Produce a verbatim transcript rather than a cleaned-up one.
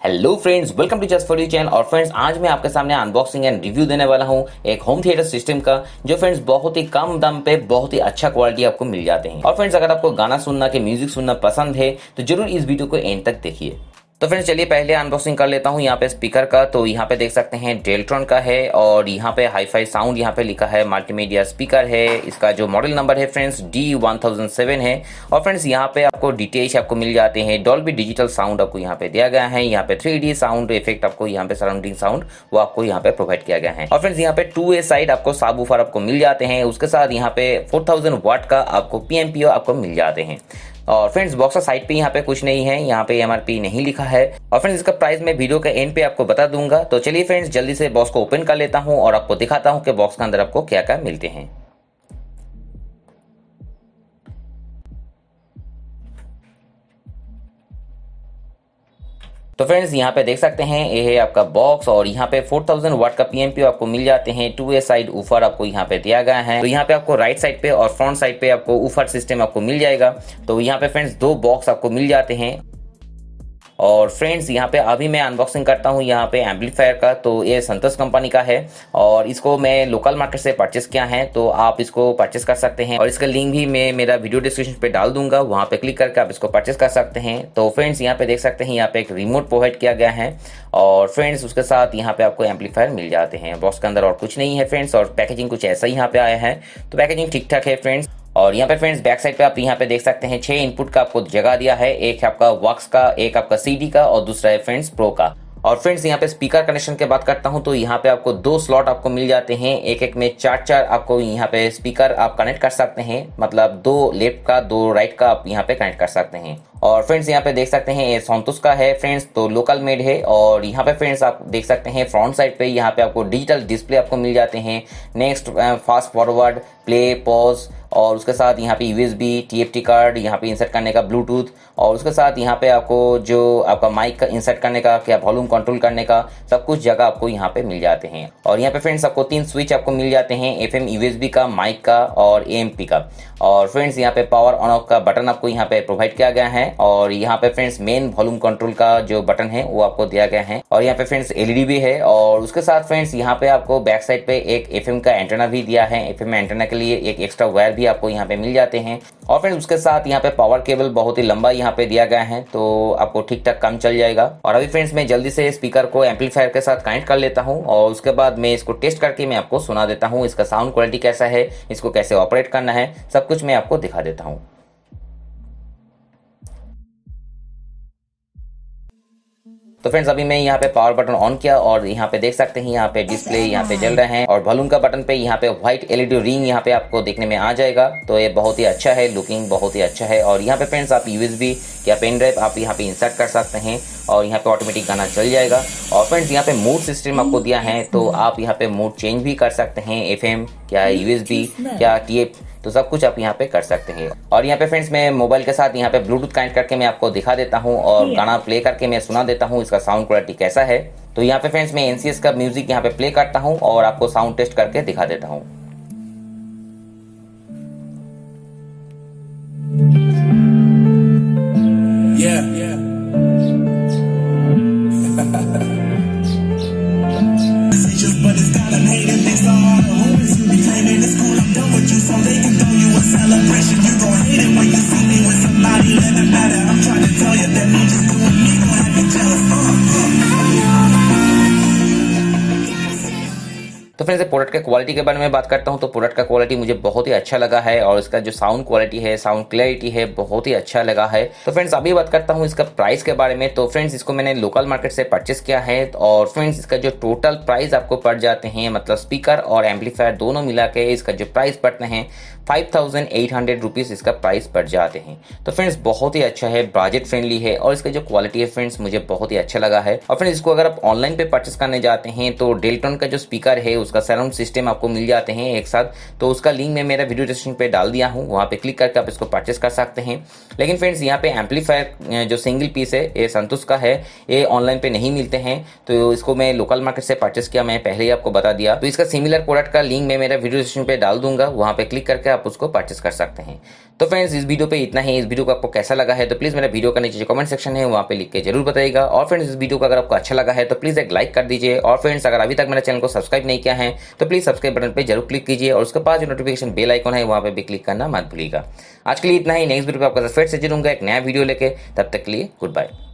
Hello friends, welcome to just for you channel. और friends, आज मैं आपके सामने अनबॉक्सिंग एंड रिव्यू देने वाला हूं एक होम थिएटर सिस्टम का, जो फ्रेंड्स बहुत ही कम दाम पे बहुत ही अच्छा क्वालिटी आपको मिल जाते हैं। और फ्रेंड्स, अगर आपको गाना सुनना के म्यूजिक सुनना पसंद है तो जरूर इस वीडियो को एंड तक देखिए। तो फ्रेंड्स चलिए पहले अनबॉक्सिंग कर लेता हूं। यहाँ पे स्पीकर का, तो यहाँ पे देख सकते हैं डेल्ट्रॉन का है और यहाँ पे हाई फाई साउंड यहाँ पे लिखा है, मल्टीमीडिया स्पीकर है। इसका जो मॉडल नंबर है friends D one thousand seven है। और फ्रेंड्स यहाँ पे आपको डिटेल्स आपको मिल जाते हैं, डॉल्बी डिजिटल साउंड आपको यहाँ पे दिया गया है। यहाँ पे थ्री डी साउंड इफेक्ट आपको यहाँ पे सराउंडिंग साउंड वो आपको यहाँ पे प्रोवाइड किया गया है। और फ्रेंड्स यहाँ पे टू ए साइड आपको सबवूफर आपको मिल जाते हैं। उसके साथ यहाँ पे फोर थाउजेंड वाट का आपको पीएमपीओ आपको मिल जाते हैं। और फ्रेंड्स बॉक्स का साइड पे यहाँ पे कुछ नहीं है, यहाँ पे एमआरपी नहीं लिखा है। और फ्रेंड्स इसका प्राइस मैं वीडियो के एंड पे आपको बता दूंगा। तो चलिए फ्रेंड्स जल्दी से बॉक्स को ओपन कर लेता हूँ और आपको दिखाता हूँ कि बॉक्स के अंदर आपको क्या क्या मिलते हैं। तो फ्रेंड्स यहाँ पे देख सकते हैं ये है आपका बॉक्स और यहाँ पे फोर थाउजेंड वाट का पीएमपीओ आपको मिल जाते हैं। टू ए साइड ऊफर आपको यहाँ पे दिया गया है। तो यहाँ पे आपको राइट साइड पे और फ्रंट साइड पे आपको ऊफर सिस्टम आपको मिल जाएगा। तो यहाँ पे फ्रेंड्स दो बॉक्स आपको मिल जाते हैं। और फ्रेंड्स यहाँ पे अभी मैं अनबॉक्सिंग करता हूँ यहाँ पे एम्पलीफायर का। तो ये संतोष कंपनी का है और इसको मैं लोकल मार्केट से परचेस किया है, तो आप इसको परचेस कर सकते हैं। और इसका लिंक भी मैं मेरा वीडियो डिस्क्रिप्शन पे डाल दूंगा, वहाँ पे क्लिक करके आप इसको परचेस कर सकते हैं। तो फ्रेंड्स यहाँ पे देख सकते हैं यहाँ पे एक रिमोट प्रोवाइड किया गया है और फ्रेंड्स उसके साथ यहाँ पे आपको एम्पलीफायर मिल जाते हैं। बॉक्स के अंदर और कुछ नहीं है फ्रेंड्स, और पैकेजिंग कुछ ऐसा ही यहाँ पे आया है। तो पैकेजिंग ठीक ठाक है फ्रेंड्स। और यहाँ पे फ्रेंड्स बैक साइड पे आप यहाँ पे देख सकते हैं छह इनपुट का आपको जगह दिया है, एक है आपका वॉक्स का, एक आपका सीडी का और दूसरा है फ्रेंड्स प्रो का। और फ्रेंड्स यहाँ पे स्पीकर कनेक्शन की बात करता हूँ तो यहाँ पे आपको दो स्लॉट आपको मिल जाते हैं, एक एक में चार चार आपको यहाँ पे स्पीकर आप कनेक्ट कर सकते हैं, मतलब दो लेफ्ट का दो राइट का आप यहाँ पे कनेक्ट कर सकते हैं। और फ्रेंड्स यहाँ पे देख सकते हैं ये संतोष का है फ्रेंड्स, तो लोकल मेड है। और यहाँ पे फ्रेंड्स आप देख सकते हैं फ्रंट साइड पे यहाँ पे आपको डिजिटल डिस्प्ले आपको मिल जाते हैं, next fast forward play pause, और उसके साथ यहाँ पे यूएसबी टीएफटी कार्ड यहाँ पे इंसर्ट करने का, ब्लूटूथ, और उसके साथ यहाँ पे आपको जो आपका माइक का इंसर्ट करने का, क्या वॉल्यूम कंट्रोल करने का, सब कुछ जगह आपको यहाँ पे मिल जाते हैं। और यहाँ पे फ्रेंड्स आपको तीन स्विच आपको मिल जाते हैं, एफएम यूएसबी का, माइक का और एएमपी का। और फ्रेंड्स यहाँ पे पावर ऑन ऑफ का बटन आपको यहाँ पे प्रोवाइड किया गया है। और यहाँ पे फ्रेंड्स मेन वॉल्यूम कंट्रोल का जो बटन है वो आपको दिया गया है। और यहाँ पे फ्रेंड्स एलईडी भी है। और उसके साथ फ्रेंड्स यहाँ पे आपको बैक साइड पे एक एफएम का एंटेना भी दिया है, एफएम एंटेना के लिए एक एक्स्ट्रा वायर भी आपको यहाँ पे मिल जाते हैं। और फ्रेंड्स उसके साथ यहाँ पे पावर केबल बहुत ही लंबा यहाँ पे दिया गया है, तो आपको ठीक ठाक काम चल जाएगा। और अभी फ्रेंड्स मैं जल्दी से स्पीकर को एम्पलीफायर के साथ कनेक्ट कर लेता हूँ और उसके बाद मैं इसको टेस्ट करके मैं आपको सुना देता हूँ, इसका साउंड क्वालिटी कैसा है, इसको कैसे ऑपरेट करना है, सब कुछ मैं आपको दिखा देता हूँ। तो फ्रेंड्स अभी मैं यहाँ पे पावर बटन ऑन किया और यहाँ पे देख सकते हैं यहाँ पे डिस्प्ले यहाँ पे जल रहे हैं और वॉल्यूम का बटन पे यहाँ पे व्हाइट एलईडी रिंग यहाँ पे आपको देखने में आ जाएगा। तो ये बहुत ही अच्छा है, लुकिंग बहुत ही अच्छा है। और यहाँ पे फ्रेंड्स आप यूएसबी या पेन ड्राइव आप यहाँ पे इंसर्ट कर सकते हैं और यहाँ पे ऑटोमेटिक गाना चल जाएगा। और फ्रेंड्स यहाँ पे मूड सिस्टम आपको दिया है, तो आप यहाँ पे मूड चेंज भी कर सकते हैं, एफएम क्या यूएसबी क्या टीएफ, तो सब कुछ आप यहाँ पे कर सकते हैं। और यहाँ पे फ्रेंड्स मैं मोबाइल के साथ यहाँ पे ब्लूटूथ कनेक्ट करके मैं आपको दिखा देता हूँ और गाना प्ले करके मैं सुना देता हूँ इसका साउंड क्वालिटी कैसा है। तो यहाँ पे फ्रेंड्स मैं एनसीएस का म्यूजिक यहाँ पे प्ले करता हूँ और आपको साउंड टेस्ट करके दिखा देता हूँ। yeah, yeah. तो फ्रेंड्स प्रोडक्ट के क्वालिटी के बारे में बात करता हूं तो प्रोडक्ट का क्वालिटी मुझे बहुत ही अच्छा लगा है और इसका जो साउंड क्वालिटी है, साउंड क्लैरिटी है, बहुत ही अच्छा लगा है। तो फ्रेंड्स अभी बात करता हूं इसका प्राइस के बारे में। तो फ्रेंड्स इसको मैंने लोकल मार्केट से परचेस किया है और फ्रेंड्स इसका जो टोटल प्राइस आपको पड़ जाते हैं, मतलब स्पीकर और एम्पलीफायर दोनों मिला के इसका जो प्राइस पड़ते हैं five thousand eight hundred rupees इसका प्राइस पड़ जाते हैं। तो फ्रेंड्स बहुत ही अच्छा है, बजट फ्रेंडली है और इसका जो क्वालिटी है फ्रेंड्स मुझे बहुत ही अच्छा लगा है। और फ्रेंड्स इसको अगर आप ऑनलाइन पे परचेस करने जाते हैं तो डेल्टन का जो स्पीकर है उसका उसका सराउंड सिस्टम आपको मिल जाते हैं एक साथ। तो उसका लिंक मैं मेरा वीडियो डिस्क्रिप्शन पे डाल दिया हूँ, वहाँ पे क्लिक करके आप इसको परचेस कर सकते हैं। लेकिन फ्रेंड्स यहाँ पे एम्पलीफायर जो सिंगल पीस है ये संतोष का है, ये ऑनलाइन पे नहीं मिलते हैं, तो इसको मैं लोकल मार्केट से परचेस किया, मैं पहले ही आपको बता दिया। तो इसका सिमिलर प्रोडक्ट का लिंक मैं मेरा वीडियो डिस्क्रिप्शन पे डाल दूंगा, वहाँ पे क्लिक करके आप उसको परचेस कर सकते हैं। तो फ्रेंड्स इस वीडियो पे इतना ही। इस वीडियो को आपको कैसा लगा है तो प्लीज़ मेरा वीडियो का नीचे जो कमेंट सेक्शन है वहाँ पे लिख के जरूर बताइएगा। और फ्रेंड्स इस वीडियो को अगर आपको अच्छा लगा है तो प्लीज़ एक लाइक कर दीजिए। और फ्रेंड्स अगर अभी तक मेरे चैनल को सब्सक्राइब नहीं किया है तो प्लीज़ सब्सक्राइब बटन पर जरूर क्लिक कीजिए और उसके पास जो नोटिफिकेशन बेल आइकन है वहाँ पे भी क्लिक करना मत भूलिएगा। आज के लिए इतना ही। नेक्स्ट वीडियो पे आपका फिर से जुड़ूंगा एक नया वीडियो लेके, तब तक के लिए गुड बाय।